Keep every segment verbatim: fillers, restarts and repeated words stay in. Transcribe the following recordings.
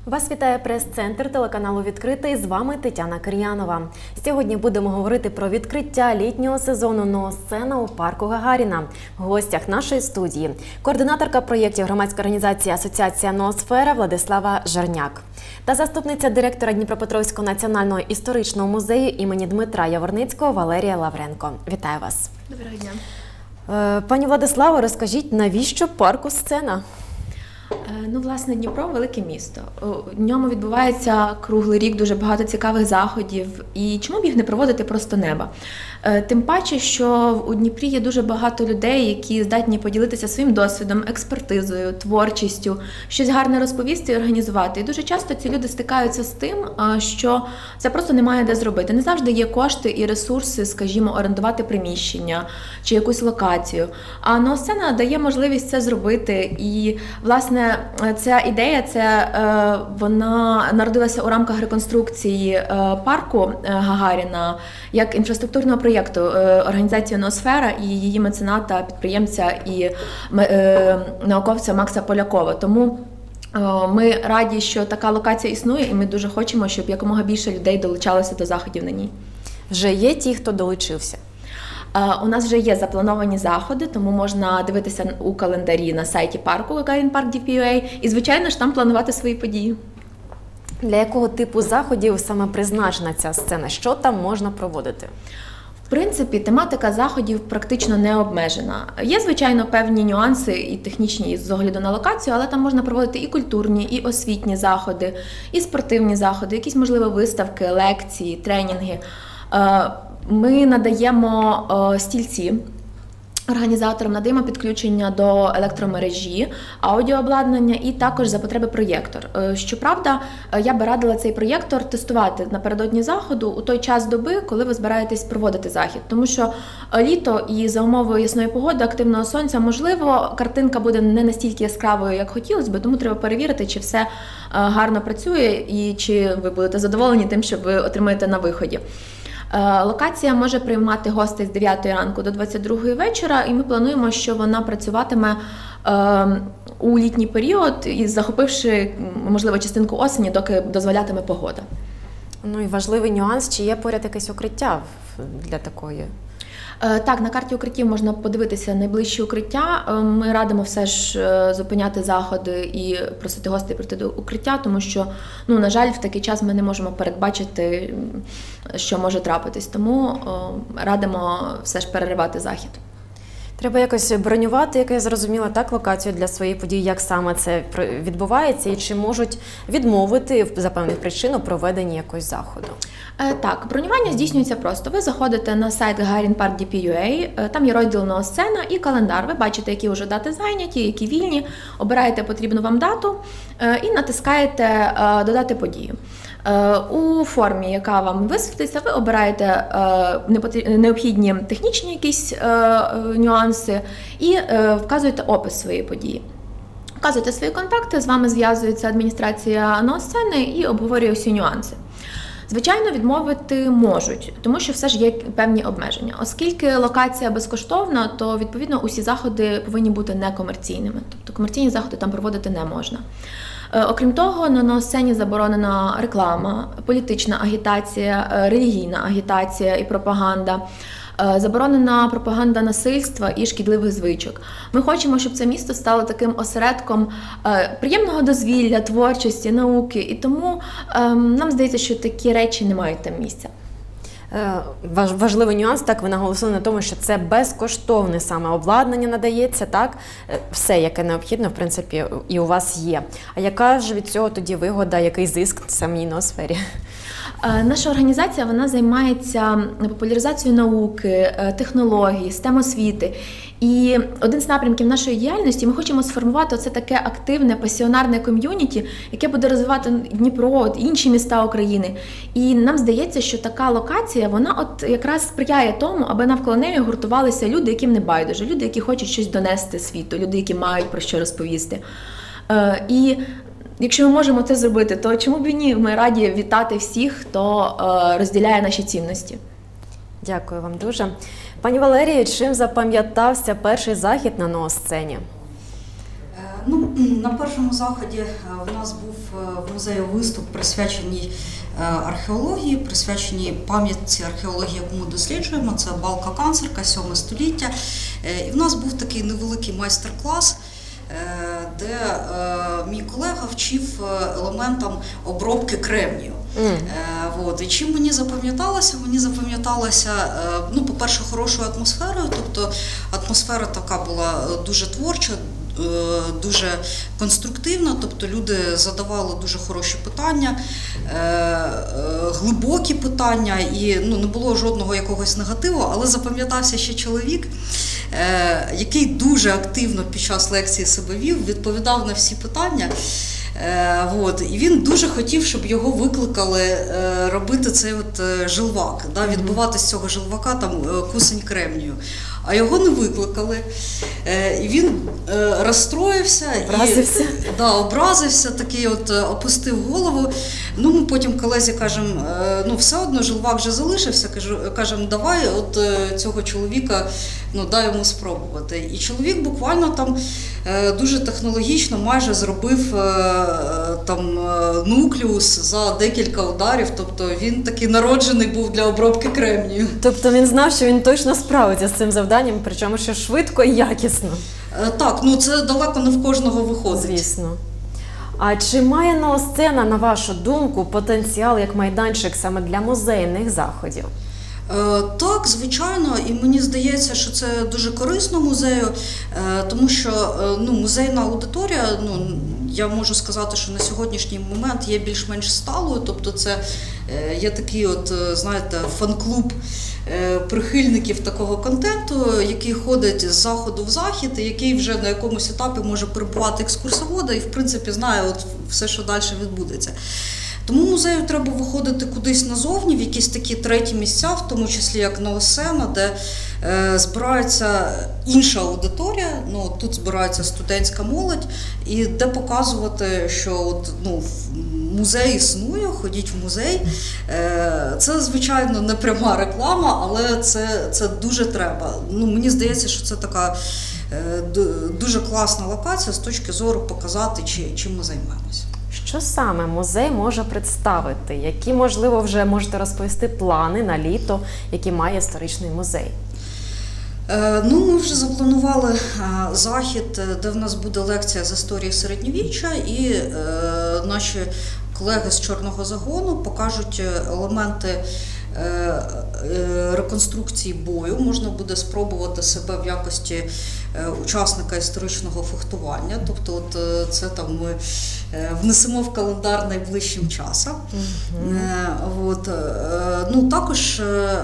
Вас вітає прес-центр телеканалу «Відкритий». З вами Тетяна Кир'янова. Сьогодні будемо говорити про відкриття літнього сезону «Ноосцена» у парку Гагаріна. В гостях нашої студії координаторка проєктів громадської організації «Асоціація Ноосфера» Владислава Жарняк та заступниця директора Дніпропетровського національного історичного музею імені Дмитра Яворницького Валерія Лавренко. Вітаю вас. Доброго дня. Пані Владиславо, розкажіть, навіщо парку «Сцена»? Ну, власне, Дніпро – велике місто. В ньому відбувається круглий рік дуже багато цікавих заходів. І чому б їх не проводити просто неба? Тим паче, що у Дніпрі є дуже багато людей, які здатні поділитися своїм досвідом, експертизою, творчістю, щось гарне розповісти і організувати. І дуже часто ці люди стикаються з тим, що це просто немає де зробити. Не завжди є кошти і ресурси, скажімо, орендувати приміщення чи якусь локацію. А Ноосцена дає можливість це зробити. І, власне, ця ідея, це, вона народилася у рамках реконструкції парку Гагаріна як інфраструктурного проєкту організації «Ноосфера» і її мецената, підприємця і науковця Макса Полякова. Тому ми раді, що така локація існує, і ми дуже хочемо, щоб якомога більше людей долучалося до заходів на ній. Вже є ті, хто долучився? У нас вже є заплановані заходи, тому можна дивитися у календарі на сайті парку Гагарін Парк ді пі ю ей і, звичайно ж, там планувати свої події. Для якого типу заходів саме призначена ця сцена? Що там можна проводити? В принципі, тематика заходів практично не обмежена. Є, звичайно, певні нюанси і технічні з огляду на локацію, але там можна проводити і культурні, і освітні заходи, і спортивні заходи, якісь, можливо, виставки, лекції, тренінги. Ми надаємо стільці організаторам, надаємо підключення до електромережі, аудіообладнання і також за потреби проєктор. Щоправда, я би радила цей проєктор тестувати напередодні заходу у той час доби, коли ви збираєтесь проводити захід. Тому що літо і за умовою ясної погоди, активного сонця, можливо, картинка буде не настільки яскравою, як хотілося б, тому треба перевірити, чи все гарно працює і чи ви будете задоволені тим, що ви отримаєте на виході. Локація може приймати гостей з дев'ятої ранку до двадцять другої вечора, і ми плануємо, що вона працюватиме е, у літній період, і захопивши, можливо, частинку осені, доки дозволятиме погода. Ну і важливий нюанс, чи є поряд якесь укриття для такої? Так, на карті укриттів можна подивитися найближчі укриття. Ми радимо все ж зупиняти заходи і просити гостей прийти до укриття, тому що, ну, на жаль, в такий час ми не можемо передбачити, що може трапитись. Тому радимо все ж переривати захід. Треба якось бронювати, як я зрозуміла, так, локацію для своєї події, як саме це відбувається, і чи можуть відмовити за певних причин у проведенні якогось заходу? Так, бронювання здійснюється просто. Ви заходите на сайт Гагарін Парк ді пі ю ей, там є розділ «Ноосцена» і календар. Ви бачите, які вже дати зайняті, які вільні, обираєте потрібну вам дату і натискаєте «Додати подію». У формі, яка вам висвітиться, ви обираєте необхідні технічні якісь нюанси і вказуєте опис своєї події. Вказуєте свої контакти, з вами зв'язується адміністрація Ноосцени і обговорює всі нюанси. Звичайно, відмовити можуть, тому що все ж є певні обмеження. Оскільки локація безкоштовна, то, відповідно, усі заходи повинні бути некомерційними. Тобто комерційні заходи там проводити не можна. Окрім того, на Ноосцені заборонена реклама, політична агітація, релігійна агітація і пропаганда. Заборонена пропаганда насильства і шкідливих звичок. Ми хочемо, щоб це місто стало таким осередком приємного дозвілля, творчості, науки. І тому нам здається, що такі речі не мають там місця. Важливий нюанс, так, ви наголосили на тому, що це безкоштовне саме обладнання надається, так, все, яке необхідно, в принципі, і у вас є. А яка ж від цього тоді вигода, який зиск самій Ноосфері? Наша організація, вона займається популяризацією науки, технологій, систем освіти. І один з напрямків нашої діяльності, ми хочемо сформувати оце таке активне, пасіонарне ком'юніті, яке буде розвивати Дніпро, інші міста України. І нам здається, що така локація, вона от якраз сприяє тому, аби навколо неї гуртувалися люди, яким не байдуже, люди, які хочуть щось донести світу, люди, які мають про що розповісти. І якщо ми можемо це зробити, то чому б і ні? Ми раді вітати всіх, хто розділяє наші цінності. Дякую вам дуже. Пані Валерію, чим запам'ятався перший захід на Ноосцені? Ну, На першому заході в нас був в музеї виступ присвячений археології, присвяченій пам'ятці археології, яку ми досліджуємо. Це балка канцерка, сьоме століття. І в нас був такий невеликий майстер-клас, де мій колега вчив елементам обробки кремнію. Mm. От. І чим мені запам'яталося? Мені запам'яталося, ну, по-перше, хорошою атмосферою, тобто атмосфера така була дуже творча, дуже конструктивна, тобто люди задавали дуже хороші питання, глибокі питання, і ну, не було жодного якогось негативу, але запам'ятався ще чоловік, який дуже активно під час лекції себе вів, відповідав на всі питання. От. І він дуже хотів, щоб його викликали робити цей от жилвак, да, відбивати з цього жилвака там кусень кремнію. А його не викликали. І він розстроївся, образився. І, да, образився, такий от опустив голову. Ну, ми потім колезі кажемо, ну все одно жилвак вже залишився, кажемо, давай от цього чоловіка, ну, дай йому спробувати. І чоловік буквально там дуже технологічно майже зробив там нуклеус за декілька ударів, тобто він такий народжений був для обробки кремнію. Тобто він знав, що він точно справиться з цим завданням, причому що швидко і якісно. Так, ну це далеко не в кожного виходить. Звісно. А чи має ноосцена, на вашу думку, потенціал як майданчик саме для музейних заходів? Так, звичайно, і мені здається, що це дуже корисно музею, тому що ну, музейна аудиторія, ну, я можу сказати, що на сьогоднішній момент є більш-менш сталою, тобто це є такий от, знаєте, фан-клуб прихильників такого контенту, який ходить з заходу в захід, і який вже на якомусь етапі може перебувати екскурсовода і, в принципі, знає от все, що далі відбудеться. Тому музею треба виходити кудись назовні, в якісь такі треті місця, в тому числі як ноосцена, де е, збирається інша аудиторія, ну, тут збирається студентська молодь, і де показувати, що от, ну, музей існує, ходіть в музей. Е, це, звичайно, не пряма реклама, але це, це дуже треба. Ну, мені здається, що це така е, дуже класна локація з точки зору показати, чи, чим ми займаємося. Що саме музей може представити? Які, можливо, вже можете розповісти плани на літо, які має історичний музей? Е, ну, ми вже запланували е, захід, де в нас буде лекція з історії середньовіччя, і е, наші колеги з Чорного загону покажуть елементи реконструкції бою. Можна буде спробувати себе в якості учасника історичного фехтування. Тобто от це там ми внесемо в календар найближчим часом. Mm-hmm. От. Ну, також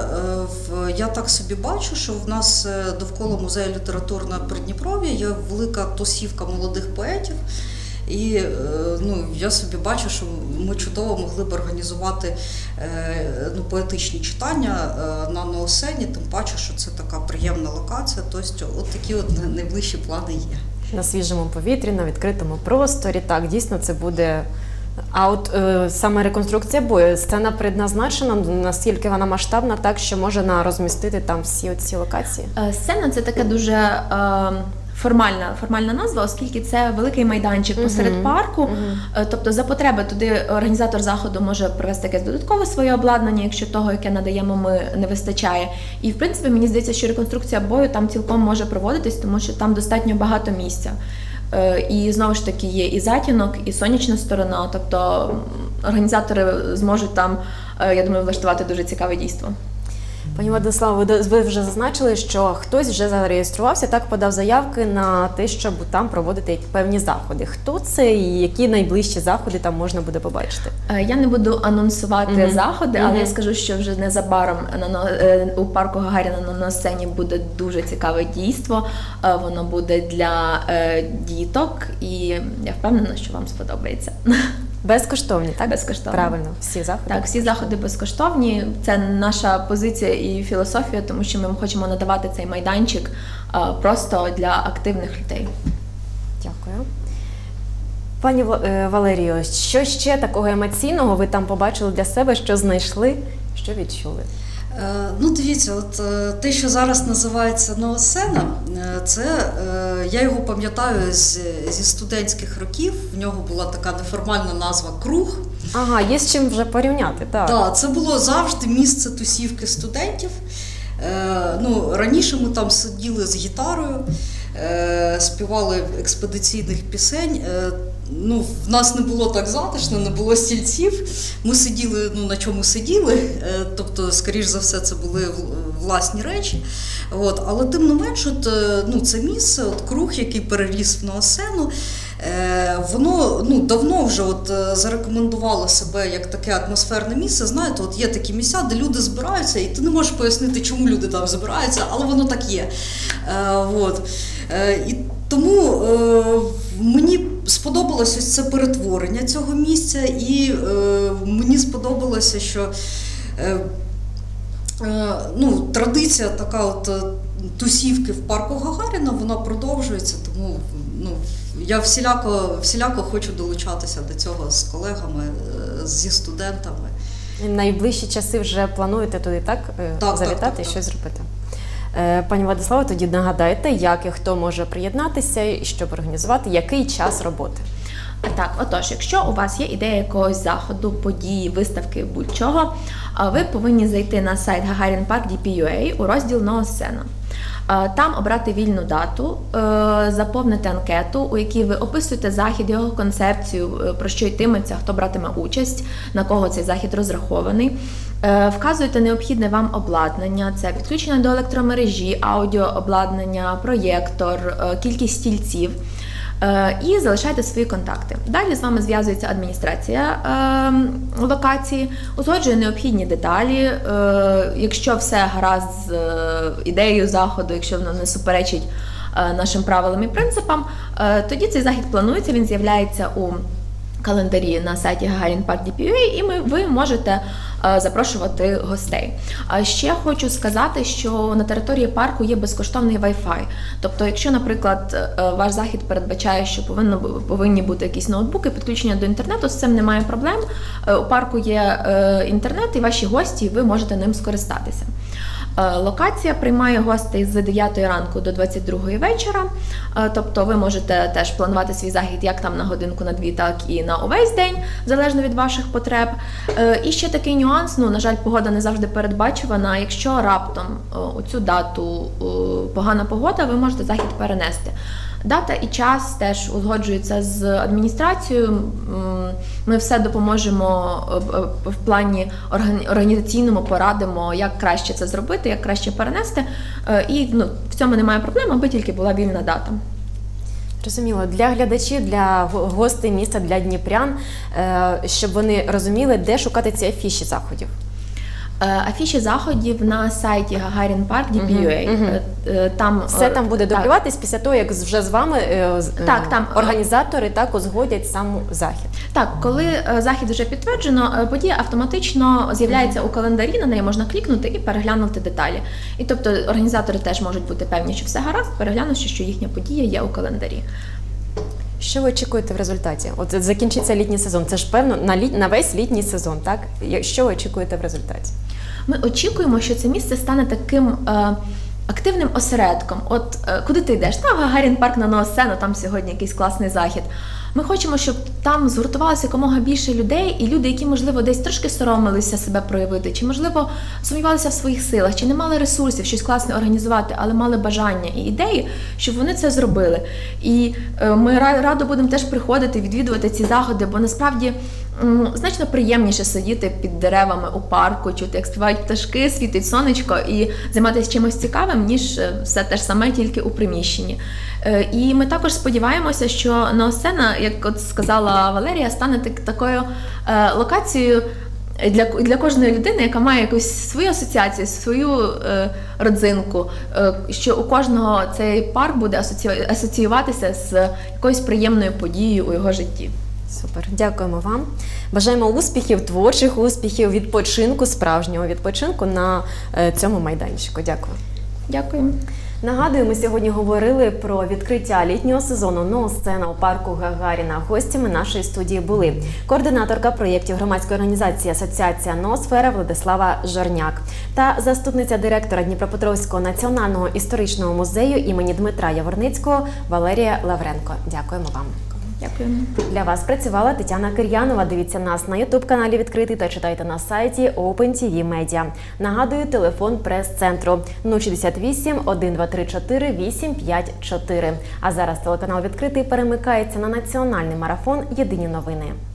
я так собі бачу, що в нас довкола музею літературного Придніпров'я є велика тусівка молодих поетів. І ну, я собі бачу, що ми чудово могли б організувати ну, поетичні читання на ноосцені, тим паче, що це така приємна локація. Тобто от такі от найближчі плани є. На свіжому повітрі, на відкритому просторі, так, дійсно це буде. А от е, саме реконструкція бою, сцена предназначена, наскільки вона масштабна, так, що можна розмістити там всі ці локації? Сцена – це таке дуже е, формальна, формальна назва, оскільки це великий майданчик посеред uh-huh. парку. Uh-huh. Тобто за потреби туди організатор заходу може привезти якесь додаткове своє обладнання, якщо того, яке надаємо ми, не вистачає. І в принципі мені здається, що реконструкція бою там цілком може проводитись, тому що там достатньо багато місця. І знову ж таки є і затінок, і сонячна сторона, тобто організатори зможуть там, я думаю, влаштувати дуже цікаве дійство. Пані Владиславо, ви вже зазначили, що хтось вже зареєструвався, так подав заявки на те, щоб там проводити певні заходи. Хто це і які найближчі заходи там можна буде побачити? Я не буду анонсувати mm-hmm. заходи, але mm-hmm. я скажу, що вже незабаром на, у парку Гагаріна на ноосцені буде дуже цікаве дійство. Воно буде для діток і я впевнена, що вам сподобається. Безкоштовні, так? Безкоштовні. Правильно, всі заходи. Так, всі заходи безкоштовні. Це наша позиція і філософія, тому що ми хочемо надавати цей майданчик а, просто для активних людей. Дякую. Пані Валерію, що ще такого емоційного ви там побачили для себе, що знайшли, що відчули? Е, Ну, дивіться, от е, те, що зараз називається Ноосцена, е, це е, я його пам'ятаю з, зі студентських років. В нього була така неформальна назва «Круг». Ага, є з чим вже порівняти, так. Так, це було завжди місце тусівки студентів. Е, ну, раніше ми там сиділи з гітарою, е, співали експедиційних пісень. Е, ну, в нас не було так затишно, не було стільців. Ми сиділи, ну, на чому сиділи, е, тобто, скоріш за все, це були власні речі. От, але тим не менш, от, ну, це місце, от, круг, який переріс в Ноосцену, е, воно ну, давно вже от, зарекомендувало себе як таке атмосферне місце. Знаєте, от є такі місця, де люди збираються, і ти не можеш пояснити, чому люди там збираються, але воно так є. Е, от. е, і тому е, мені сподобалося ось це перетворення цього місця, і е, мені сподобалося, що е, е, ну, традиція така от тусівки в парку Гагаріна, вона продовжується, тому ну, я всіляко, всіляко хочу долучатися до цього з колегами, зі студентами. Найближчі часи вже плануєте туди, так, Так, завітати так, так, і так. щось зробити? Пані Владиславе, тоді нагадайте, як і хто може приєднатися, і щоб організувати, який час роботи? Так, отож, якщо у вас є ідея якогось заходу, події, виставки, будь-чого, ви повинні зайти на сайт Гагарін Парк ді пі ю ей у розділ «Ноосцена». Там обрати вільну дату, заповнити анкету, у якій ви описуєте захід, його концепцію, про що йтиметься, хто братиме участь, на кого цей захід розрахований. Вказуєте необхідне вам обладнання, це підключення до електромережі, аудіообладнання, проєктор, кількість стільців. І залишайте свої контакти. Далі з вами зв'язується адміністрація е, локації, узгоджує необхідні деталі. Е, якщо все гаразд з е, ідеєю заходу, якщо воно не суперечить е, нашим правилам і принципам, е, тоді цей захід планується, він з'являється у календарі на сайті Гагарін Парк ді пі ю ей, і ми, ви можете е, запрошувати гостей. А ще хочу сказати, що на території парку є безкоштовний Wi-Fi. Тобто, якщо, наприклад, е, ваш захід передбачає, що повинно, повинні бути якісь ноутбуки, підключення до інтернету, з цим немає проблем. Е, у парку є е, інтернет, і ваші гості, ви можете ним скористатися. Локація приймає гостей з дев'ятої ранку до двадцять другої вечора, тобто ви можете теж планувати свій захід як там на годинку, на дві, так і на увесь день, залежно від ваших потреб. І ще такий нюанс, ну, на жаль, погода не завжди передбачувана, якщо раптом у цю дату погана погода, ви можете захід перенести. Дата і час теж узгоджуються з адміністрацією. Ми все допоможемо в плані організаційному, порадимо, як краще це зробити, як краще перенести. І ну, в цьому немає проблем, аби тільки була вільна дата. Розуміло. Для глядачів, для гостей міста, для дніпрян, щоб вони розуміли, де шукати ці афіші заходів. Афіші заходів на сайті Гагарін Парк ді пі ю ей. Uh-huh. Там, все там буде дублюватись після того, як вже з вами так, там, організатори так узгодять сам захід. Так, коли захід вже підтверджено, подія автоматично з'являється uh-huh. у календарі, на неї можна клікнути і переглянути деталі. І тобто організатори теж можуть бути певні, що все гаразд, переглянувши, що їхня подія є у календарі. Що ви очікуєте в результаті? От закінчиться літній сезон. Це ж певно на, літ... на весь літній сезон, так? Що ви очікуєте в результаті? Ми очікуємо, що це місце стане таким е, активним осередком. От е, куди ти йдеш? Та в Гагарін Парк на Ноосцену, там сьогодні якийсь класний захід. Ми хочемо, щоб там згуртувалося якомога більше людей, і люди, які, можливо, десь трошки соромилися себе проявити, чи, можливо, сумнівалися в своїх силах, чи не мали ресурсів щось класне організувати, але мали бажання і ідеї, щоб вони це зробили. І ми радо будемо теж приходити, відвідувати ці заходи, бо насправді значно приємніше сидіти під деревами у парку, чути, як співають пташки, світить сонечко і займатися чимось цікавим, ніж все те ж саме, тільки у приміщенні. І ми також сподіваємося, що Ноосцена, як от сказала Валерія, стане такою локацією для, для кожної людини, яка має якусь свою асоціацію, свою е, родзинку, е, що у кожного цей парк буде асоці... асоціюватися з якоюсь приємною подією у його житті. Супер, дякуємо вам. Бажаємо успіхів, творчих успіхів, відпочинку, справжнього відпочинку на цьому майданчику. Дякую. Дякую. Нагадую, ми сьогодні говорили про відкриття літнього сезону «Ноосцена» у парку Гагаріна. Гостями нашої студії були координаторка проєктів громадської організації «Асоціація Ноосфера» Владислава Жорняк та заступниця директора Дніпропетровського національного історичного музею імені Дмитра Яворницького Валерія Лавренко. Дякуємо вам. Дякуємо. Для вас працювала Тетяна Кир'янова. Дивіться нас на ютуб-каналі «Відкритий» та читайте на сайті Open ті ві Media. Нагадую, телефон прес-центру нуль шістдесят вісім, один два три чотири, вісім п'ять чотири. А зараз телеканал «Відкритий» перемикається на національний марафон «Єдині новини».